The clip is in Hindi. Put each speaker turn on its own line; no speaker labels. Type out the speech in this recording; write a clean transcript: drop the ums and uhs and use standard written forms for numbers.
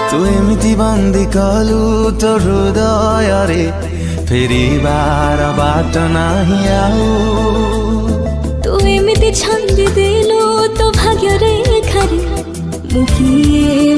तू एमिति बन्दी कलु तो हृदय रे फेरि बार बाट नाही आऊ
तू एमिति छन्दी देलु तो भाग्य रे खरी मुखिए